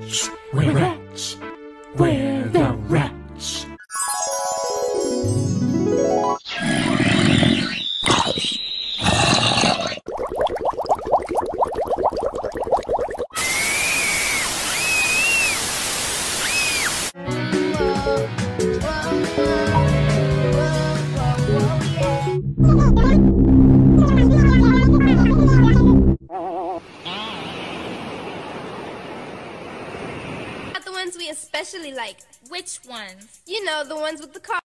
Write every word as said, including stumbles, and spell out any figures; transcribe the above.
rats, we're rats, we're the rats. The ones we especially like. Which ones? You know, the ones with the car.